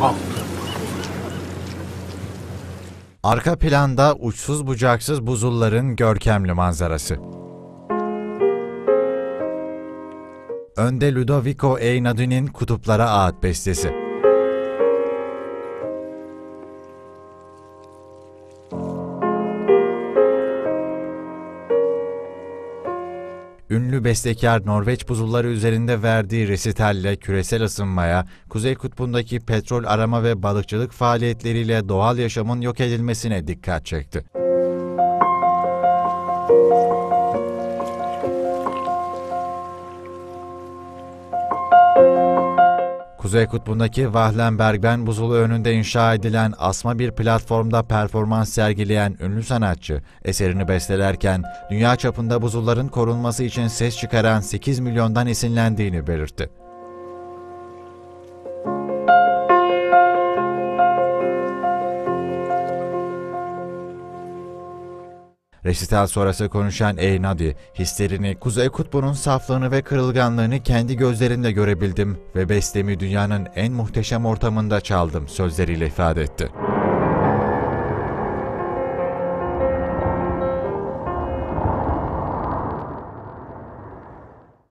Arka planda uçsuz bucaksız buzulların görkemli manzarası. Önde Ludovico Einaudí'nin Kutuplara Ait bestesi. Ünlü bestekar Norveç buzulları üzerinde verdiği resitalle küresel ısınmaya, Kuzey Kutbu'ndaki petrol arama ve balıkçılık faaliyetleriyle doğal yaşamın yok edilmesine dikkat çekti. Kuzey Kutbu'ndaki Vahlenbergben buzulu önünde inşa edilen asma bir platformda performans sergileyen ünlü sanatçı, eserini bestelerken dünya çapında buzulların korunması için ses çıkaran 8 milyondan esinlendiğini belirtti. Resital sonrası konuşan Einaudi, hislerini, Kuzey Kutbu'nun saflığını ve kırılganlığını kendi gözlerimle görebildim ve bestemi dünyanın en muhteşem ortamında çaldım sözleriyle ifade etti.